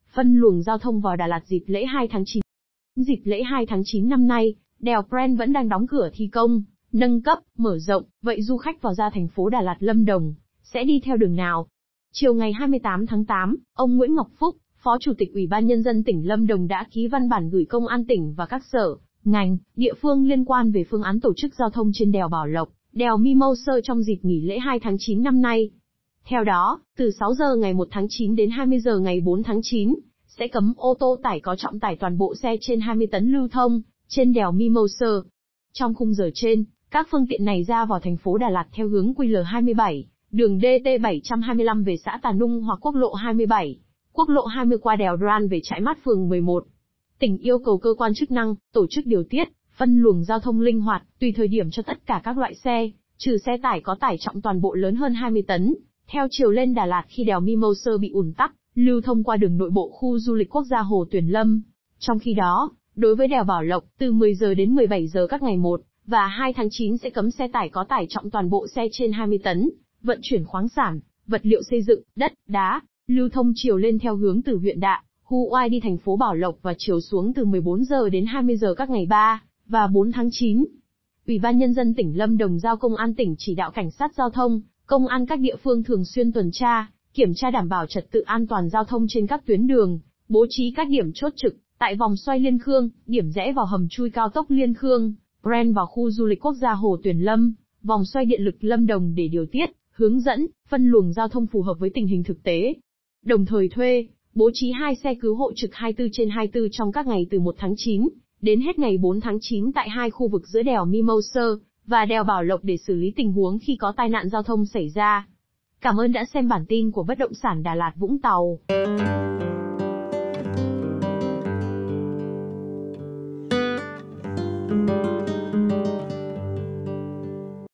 phân luồng giao thông vào Đà Lạt dịp lễ 2 tháng 9. Dịp lễ 2 tháng 9 năm nay, đèo Pren vẫn đang đóng cửa thi công, nâng cấp, mở rộng, vậy du khách vào ra thành phố Đà Lạt Lâm Đồng sẽ đi theo đường nào? Chiều ngày 28 tháng 8, ông Nguyễn Ngọc Phúc, Phó Chủ tịch Ủy ban Nhân dân tỉnh Lâm Đồng đã ký văn bản gửi Công an tỉnh và các sở, ngành, địa phương liên quan về phương án tổ chức giao thông trên đèo Bảo Lộc, đèo Mimosa trong dịp nghỉ lễ 2 tháng 9 năm nay. Theo đó, từ 6 giờ ngày 1 tháng 9 đến 20 giờ ngày 4 tháng 9, sẽ cấm ô tô tải có trọng tải toàn bộ xe trên 20 tấn lưu thông trên đèo Mimosa. Trong khung giờ trên, các phương tiện này ra vào thành phố Đà Lạt theo hướng QL27, đường DT725 về xã Tà Nung hoặc quốc lộ 27, quốc lộ 20 qua đèo Đoan về Trại Mát phường 11. Tỉnh yêu cầu cơ quan chức năng tổ chức điều tiết, phân luồng giao thông linh hoạt, tùy thời điểm cho tất cả các loại xe, trừ xe tải có tải trọng toàn bộ lớn hơn 20 tấn, theo chiều lên Đà Lạt khi đèo Mimosa bị ùn tắc, lưu thông qua đường nội bộ khu du lịch quốc gia Hồ Tuyền Lâm. Trong khi đó, đối với đèo Bảo Lộc, từ 10 giờ đến 17 giờ các ngày 1 và 2 tháng 9 sẽ cấm xe tải có tải trọng toàn bộ xe trên 20 tấn, vận chuyển khoáng sản, vật liệu xây dựng, đất, đá, lưu thông chiều lên theo hướng từ huyện Đạ, Hu Oai đi thành phố Bảo Lộc và chiều xuống từ 14 giờ đến 20 giờ các ngày 3 và 4 tháng 9. Ủy ban Nhân dân tỉnh Lâm Đồng giao Công an tỉnh chỉ đạo cảnh sát giao thông, công an các địa phương thường xuyên tuần tra, kiểm tra đảm bảo trật tự an toàn giao thông trên các tuyến đường, bố trí các điểm chốt trực, tại vòng xoay Liên Khương, điểm rẽ vào hầm chui cao tốc Liên Khương, Pren vào khu du lịch quốc gia Hồ Tuyền Lâm, vòng xoay điện lực Lâm Đồng để điều tiết, hướng dẫn, phân luồng giao thông phù hợp với tình hình thực tế. Đồng thời thuê, bố trí 2 xe cứu hộ trực 24/24 trong các ngày từ 1 tháng 9 đến hết ngày 4 tháng 9 tại 2 khu vực giữa đèo Mimosa và đèo Bảo Lộc để xử lý tình huống khi có tai nạn giao thông xảy ra. Cảm ơn đã xem bản tin của Bất động sản Đà Lạt Vũng Tàu.